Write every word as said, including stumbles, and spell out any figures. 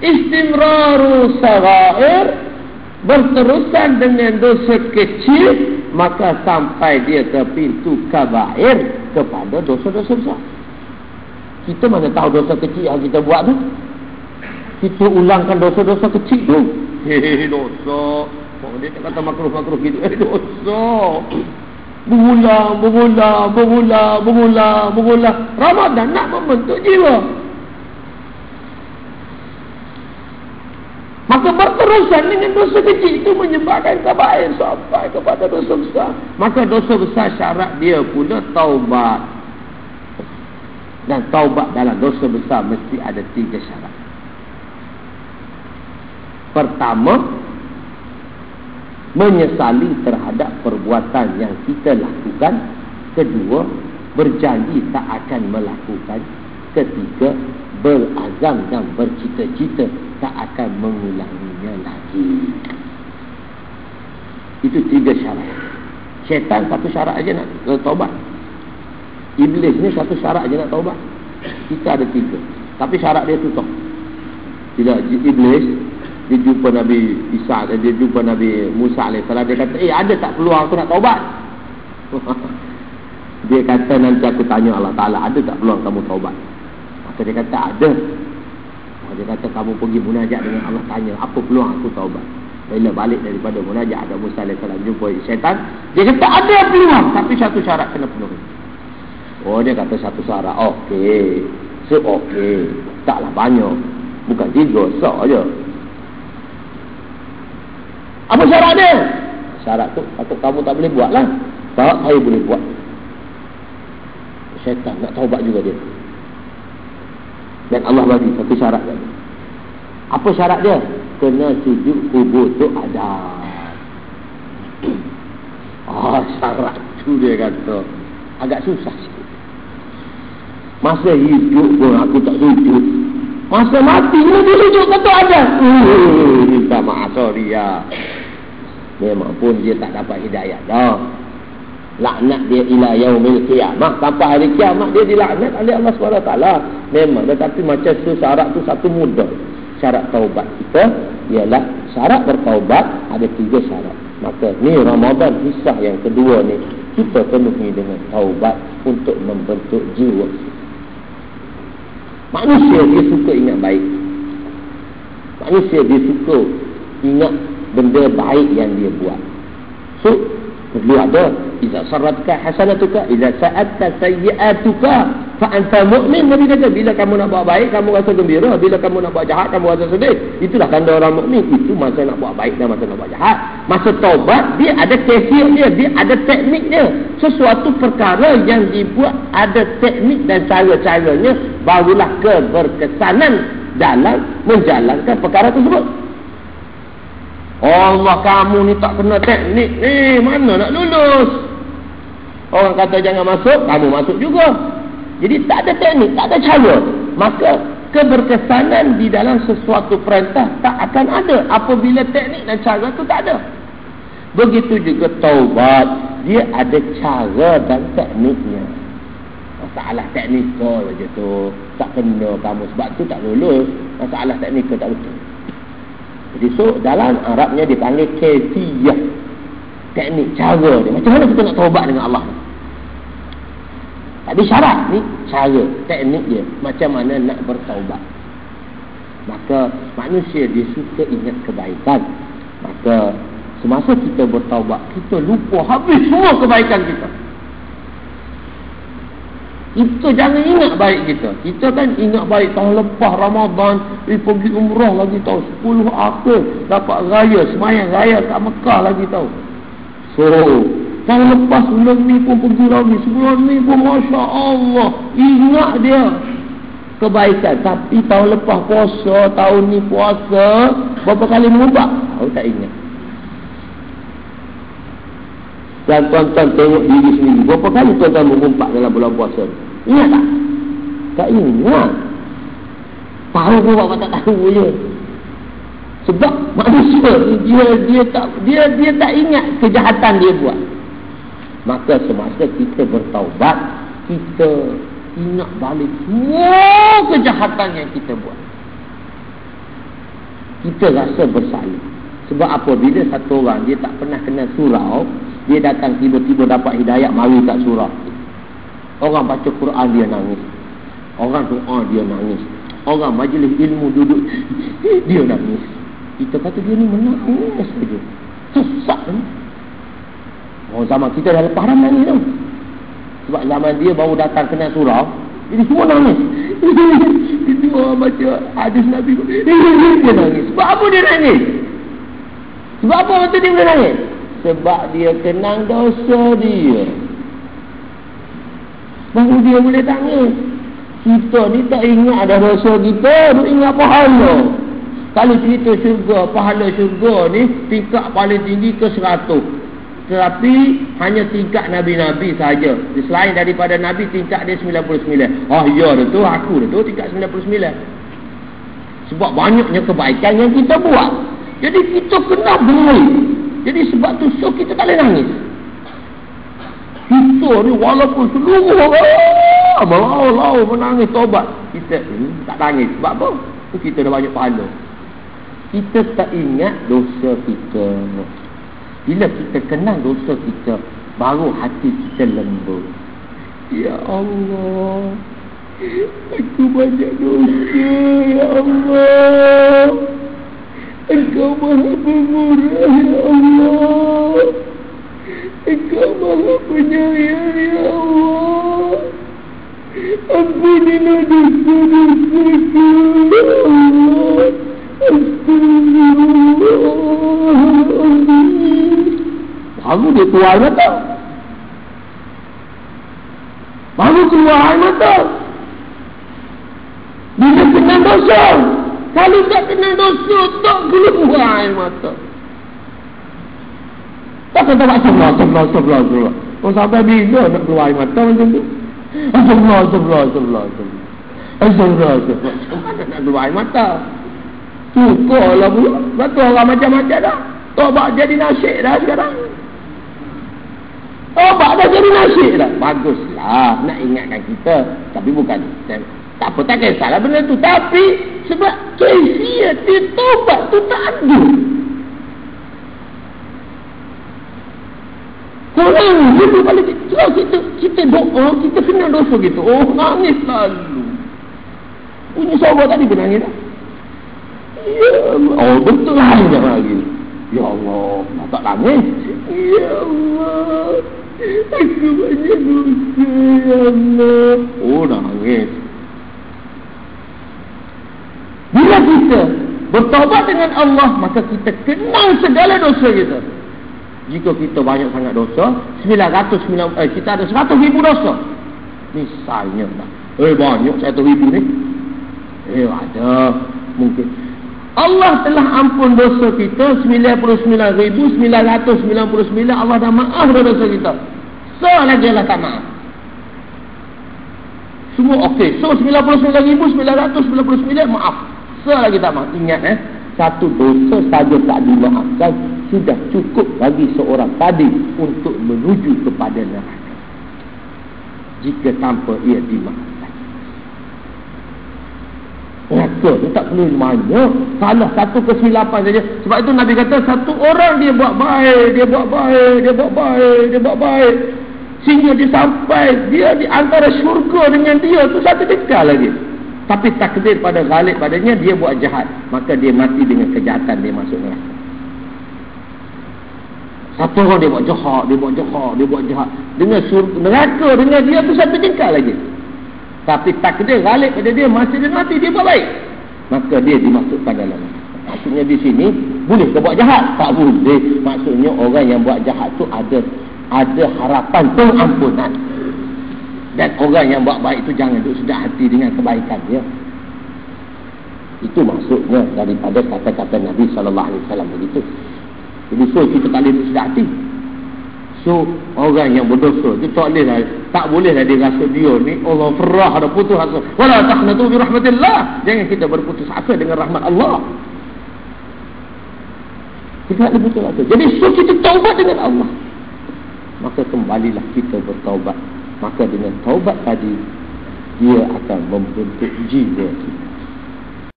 istimraru saghair, berterusan dengan dosa kecil, maka sampai dia ke pintu kabair, kepada dosa-dosa besar. Kita mana tahu dosa kecil yang kita buat tu? Kita ulangkan dosa-dosa kecil tu. Hehehe, dosa. Oh, dia tak kata makruh-makruh gitu. Eh, dosa. Berulang, berulang, berulang, berulang, berulang. Ramadan nak membentuk jiwa. Maka berterusan dengan dosa kecil itu menyebabkan kabair sampai kepada dosa besar. Maka dosa besar syarat dia pula taubat. Dan taubat dalam dosa besar mesti ada tiga syarat. Pertama, menyesali terhadap perbuatan yang kita lakukan. Kedua, berjanji tak akan melakukan. Ketiga, berazam dan bercita-cita tak akan mengulanginya lagi. Itu tiga syarat. Syaitan satu syarat aja nak uh, taubat. Iblis ni satu syarat aja nak taubat. Kita ada tiga. Tapi syarat dia tutup. Bila Iblis dia jumpa Nabi Isa, dia jumpa Nabi Musa alaihissalam, dia kata, eh ada tak peluang aku nak taubat? Dia kata, nanti aku tanya Allah Ta'ala, ada tak peluang kamu taubat? Maka dia kata, ada. Dia kata, kamu pergi munajat dengan Allah, tanya apa peluang aku taubat. Bila balik daripada munajat, ada Musa alaihissalam jumpa syaitan, dia kata ada peluang, tapi satu syarat kena penuhi. Oh, dia kata satu syarat, okey, so okey, taklah banyak, bukan tiga, sok je. Apa syarat dia? Syarat tu patut kamu tak boleh buat lah. Tak, saya boleh buat. Syaitan nak taubat juga dia. Dan Allah bagi satu syarat lagi. Apa syarat dia? Kena sujud kubur tu ada. Ah, syarat tu dia kata agak susah sikit. Masa hidup pun aku tak sujud. Masa mati ni dia sujud kata ada. Uh, minta maaf, sorry ya. Memang pun dia tak dapat hidayah dah. Laknat dia ila yaumil qiyamah, sampai hari kiamat dia dilaknat oleh Allah subhanahu wa taala. Memang, tetapi macam tu syarat tu satu mudah. Syarat taubat kita ialah syarat bertaubat ada tiga syarat. Maka ni Ramadan kisah yang kedua ni kita penuhi dengan taubat untuk membentuk jiwa. Manusia dia suka ingat baik. Manusia dia suka ingat benda baik yang dia buat. So perlu ada idza sarratka hasanatuka idza sa'atka sayyi'atuka fa anta mu'min. Nabi kata bila kamu nak buat baik kamu rasa gembira, bila kamu nak buat jahat kamu rasa sedih. Itulah tanda orang mukmin. Itu masa nak buat baik dan masa nak buat jahat. Masa taubat dia ada kaifiat dia, dia ada teknik dia. Sesuatu perkara yang dibuat ada teknik dan cara-caranya, barulah keberkesanan dalam menjalankan perkara tersebut. Allah, kamu ni tak kena teknik ni, mana nak lulus? Orang kata jangan masuk, kamu masuk juga. Jadi tak ada teknik, tak ada cara. Maka keberkesanan di dalam sesuatu perintah tak akan ada apabila teknik dan cara tu tak ada. Begitu juga taubat, dia ada cara dan tekniknya. Masalah teknikal je tu tak kena kamu, sebab tu tak lulus. Masalah teknikal tak betul. Jadi so dalam Arabnya dipanggil kaifiyah, teknik, cara dia. Macam mana kita nak taubat dengan Allah? Tadi syarat ni cara, teknik dia macam mana nak bertaubat. Maka manusia dia suka ingat kebaikan. Maka semasa kita bertaubat, kita lupa habis semua kebaikan kita. Kita jangan ingat baik kita. Kita kan ingat baik tahun lepas Ramadan, eh, pergi umrah lagi tahu, sepuluh akhir dapat raya, semayang raya kat Mekah lagi tahu. So tahun lepas bulan ni pun pergi lagi, sebulan ni pun Masya Allah ingat dia kebaikan. Tapi tahun lepas puasa, tahun ni puasa, berapa kali mengubah? Tahu tak ingat. Dan tuan-tuan tengok diri sendiri, berapa kali tuan-tuan mengumpat dalam bulan puasa? Ingat tak? Tak ingat. Tahu pun bapak tak tahu je. Sebab manusia dia dia tak dia dia tak ingat kejahatan dia buat. Maka semasa kita bertaubat, kita ingat balik semua kejahatan yang kita buat. kita rasa bersalah. Sebab apabila satu orang dia tak pernah kena surau, dia datang tiba-tiba dapat hidayat, mari tak surau. Orang baca Quran dia nangis, orang doa dia nangis, orang majlis ilmu duduk dia nangis. Kita kata dia ni menangis saja, sesak ni. Oh, zaman kita dah lepas dah nangis tau. Sebab zaman dia baru datang kena surau, jadi semua nangis. Itu orang baca hadis Nabi, dia nangis. Sebab apa dia nangis? Sebab apa waktu dia boleh nangis? Sebab dia kenang dosa dia, baru dia boleh tangis. Kita ni tak ingat ada dosa kita, duk ingat pahala. Kalau cerita syurga, pahala syurga ni tingkat paling tinggi ke seratus. Tetapi hanya tingkat Nabi-Nabi saja. Selain daripada Nabi, tingkat dia sembilan puluh sembilan. Oh ya dah tu, aku dah tu tingkat sembilan puluh sembilan. Sebab banyaknya kebaikan yang kita buat, jadi kita kena baik. Jadi sebab tu so kita tak boleh nangis. Kita ni walaupun seluruh orang melau-lau menangis taubat, kita hmm, tak nangis. Sebab apa? Kita dah banyak pahala. Kita tak ingat dosa kita. Bila kita kenal dosa kita, baru hati kita lembut. Ya Allah, aku banyak dosa. Ya Allah, Engkau Maha Pemurah. Ya Allah, Engkau Maha Penyayang. Ya Allah, ampunilah dosa-dosaku. Ya Allah, astagfirullah. Baru dia keluar mata, baru keluar air mata. Bila kena dosa, kalau tak kena dosa, tak keluar air mata. Tak kata tak sebelah, sebelah, sebelah, sebelah. Oh, sampai bila nak keluar air mata macam tu? Sebelah, sebelah, sebelah, sebelah. Sebelah, sebelah. Mana nak keluar air mata? Cukup lah pula. Betul orang macam-macam dah. Taubat jadi nasyid dah sekarang. Taubat dah jadi nasyid dah. Baguslah nak ingatkan kita. Tapi bukan, tak apa, tak kisahlah benda tu. Tapi sebab kesiat dia taubat tu tak ada. Korang dia balik kita, kita, kita doa, kita kena dosa gitu. Oh, nangis lalu. Punya sahabat tadi pun nangis dah. Ya Allah. Oh, betul lah lagi. Ya Allah, tak nangis. Ya Allah, aku banyak dosa. Ya Allah. Oh, nangis. Bila kita bertaubat dengan Allah, maka kita kenal segala dosa kita. Jika kita banyak sangat dosa, sembilan ratus sembilan puluh, eh, kita ada seratus ribu dosa. Misalnya tak. Eh, banyak seratus ribu ni. Eh, ada. Mungkin Allah telah ampun dosa kita sembilan puluh sembilan ribu sembilan ratus sembilan puluh sembilan. Allah dah maaf dosa kita. So lagi Allah tak maaf. Semua okey. So sembilan puluh sembilan ribu sembilan ratus sembilan puluh sembilan maaf. So lagi tak maaf. Ingat eh, satu dosa saja tak dimaafkan sudah cukup bagi seorang tadi untuk menuju kepada neraka, jika tanpa ia dimaafkan. Neraka tu tak perlu banyak, salah satu kesilapan saja. Sebab itu Nabi kata, satu orang dia buat baik, dia buat baik, dia buat baik, dia buat baik, sehingga dia sampai dia di antara syurga dengan dia tu satu dekat lagi. Tapi takdir pada ghalib padanya, dia buat jahat, maka dia mati dengan kejahatan, dia masuk neraka. Satu orang dia buat jahat, dia buat jahat, dia buat jahat, dengan syurga, neraka dengan dia tu satu dekat lagi. Tapi takdir ghalib pada dia, masih dia mati, dia buat baik, maka dia dimasukkan dalam. Maksudnya di sini, boleh ke buat jahat? Tak boleh. Maksudnya orang yang buat jahat tu ada ada harapan pengampunan. Dan orang yang buat baik tu jangan duduk sedap hati dengan kebaikan dia. Itu maksudnya daripada kata-kata Nabi sallallahu alaihi wasallam begitu. Jadi so kita tak boleh duduk sedap hati. So orang yang berdosa dia tak boleh lah, tak boleh lah dia rasa dia ni Allah ferah ada putus asa. Wala taqnatu bi rahmatillah. Jangan kita berputus asa dengan rahmat Allah. Kita tak putus asa. Jadi so kita taubat dengan Allah, maka kembalilah kita bertaubat. Maka dengan taubat tadi, dia akan membentuk jiwa kita.